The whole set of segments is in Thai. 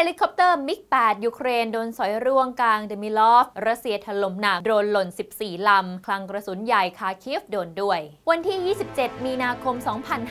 ลิคอปเตอร์มิก8ยูเครนโดนสอยร่วงกลางเดมิลอฟรัสเซียถล่มหนักโดรนหล่น14ลำคลังกระสุนใหญ่คาร์คีฟโดนด้วยวันที่ 27 มีนาคม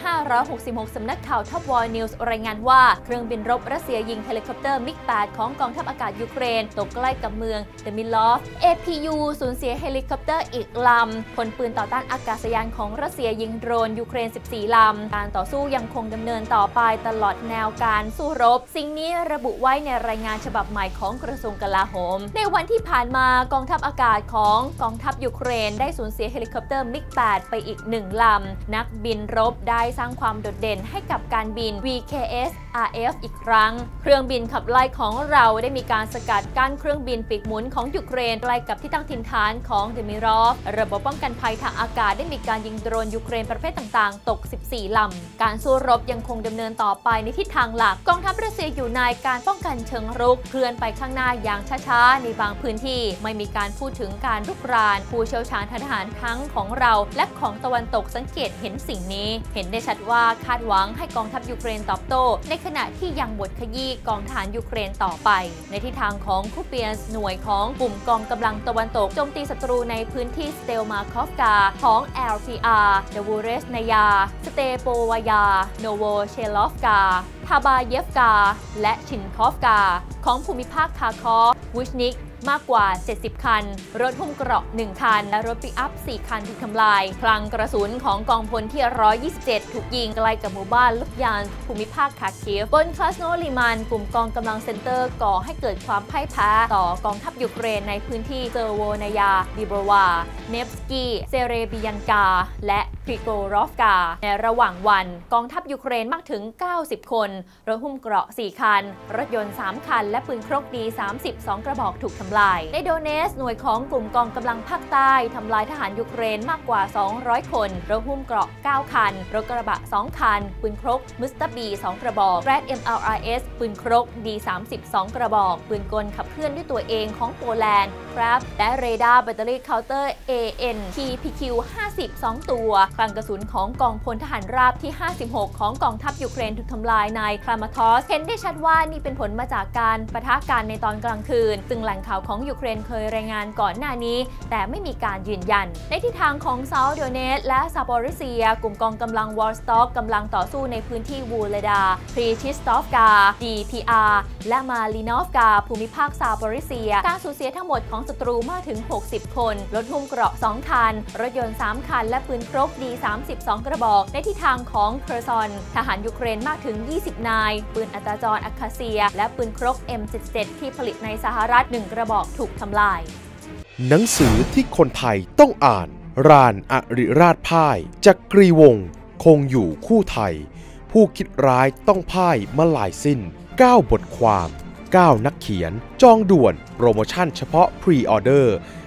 2566 สำนักข่าวท็อปวอร์นิวส์รายงานว่าเครื่องบินรบรัสเซียยิงเฮลิคอปเตอร์มิก8ของกองทัพอากาศยูเครนตกใกล้กับเมืองเดมิลอฟ APU สูญเสียเฮลิคอปเตอร์อีกลำพลปืนต่อต้านอากาศยานของรัสเซียยิงโดรนยูเครน14ลำการต่อสู้ยังคงดำเนินต่อไปตลอดแนวการสู้รบสิ่งนี้ระบุไว้ในรายงานฉบับใหม่ของกระทรวงกลาโหมในวันที่ผ่านมากองทัพอากาศของกองทัพยูเครนได้สูญเสียเฮลิคอปเตอร์มิก8ไปอีก1ลำนักบินรบได้สร้างความโดดเด่นให้กับการบิน VKS RF อีกครั้งเครื่องบินขับไล่ของเราได้มีการสกัดกั้นเครื่องบินปีกหมุนของยูเครนใกล้กับที่ตั้งถิ่นฐานของเดมิรอฟระบบป้องกันภัยทางอากาศได้มีการยิงโดรนยูเครนประเภทต่างๆตก14ลำการสู้รบยังคงดำเนินต่อไปในทิศทางหลักกองทัพรัสเซียอยู่ในการป้องกันเชิงรุกเคลื่อนไปข้างหน้าอย่างช้าๆในบางพื้นที่ไม่มีการพูดถึงการรุกรานผู้เชี่ยวชาญทหารทั้งของเราและของตะวันตกสังเกตเห็นสิ่งนี้เห็นได้ชัดว่าคาดหวังให้กองทัพยูเครนตอบโต้ในขณะที่ยังบดขยี้กองทหารยูเครนต่อไปในทิศทางของคูเปียนส์หน่วยของกลุ่มกองกำลังตะวันตกโจมตีศัตรูในพื้นที่สเตลมาคอฟกาของ LPR เดวูเรสนายาสเตโปวายาโนโวเชลอฟกาทาบาเยฟกาและชินคอฟกาของภูมิภาคคาคอฟวุชนิกมากกว่า70คันรถหุ้มเกราะ1คันและรถปิกอัพ4คันถูกทำลายคลังกระสุนของกองพลที่127ถูกยิงใกล้กับหมู่บ้านลุกยานภูมิภาคคาคีฟบนคลาสโนลิมันกลุ่มกองกำลังเซ็นเตอร์ก่อให้เกิดความพ่ายแพ้ต่อกองทัพยูเครนในพื้นที่เซอร์โวนายาบิโบวาเนฟสกีเซเรบิยันกาและพริโกรอฟกาในระหว่างวันกองทัพยูเครนมากถึง90คนรถหุ้มเกราะ4คันรถยนต์3คันและปืนครกดี32กระบอกถูกทำลายในโดเนสหน่วยของกลุ่มกองกำลังภาคใต้ทำลายทหารยูเครนมากกว่า200คนรถหุ้มเกราะ9คันรถกระบะ2คันปืนครกมุสตาบี2กระบอกแรด MLRS ปืนครกดี32กระบอกปืนกลขับเคลื่อนด้วยตัวเองของโปแลนด์ครับและเรดาร์แบตเตอรี่เคาน์เตอร์ AN-TPQ 52ตัวคลังกระสุนของกองพลทหารราบที่56ของกองทัพยูเครนถูกทำลายในคลามาทอสเห็นได้ชัดว่านี่เป็นผลมาจากการปะทะกันในตอนกลางคืนซึ่งแหล่งข่าวของยูเครนเคยรายงานก่อนหน้านี้แต่ไม่มีการยืนยันในทิศทางของเซาท์โดเนสและซาปอริเซียกลุ่มกองกำลังวอลสต็อกกำลังต่อสู้ในพื้นที่วูเลดาพรีชิสตอฟกา DPR และมาลินอฟกาภูมิภาคซาปอริเซียการสูญเสียทั้งหมดของศัตรูมากถึง60คนรถหุ้มเกราะ2คันรถยนต์3คันและปืนครกดี32กระบอกในทิศทางของเคอร์ซอนทหารยูเครนมากถึง20นายปืนอัตราจรอาคาเซียและปืนครก M77 ที่ผลิตในสหรัฐ1กระบอกถูกทำลายหนังสือที่คนไทยต้องอ่านรานอริราชพ่ายจักรีวงศ์คงอยู่คู่ไทยผู้คิดร้ายต้องพ่ายมาลายสิ้น9บทความ9นักเขียนจองด่วนโปรโมชั่นเฉพาะพรีออเดอร์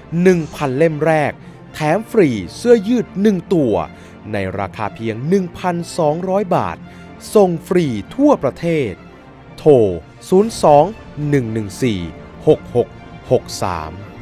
1,000 เล่มแรกแถมฟรีเสื้อยืด1ตัวในราคาเพียง 1,200 บาทส่งฟรีทั่วประเทศโทร 02 114 6663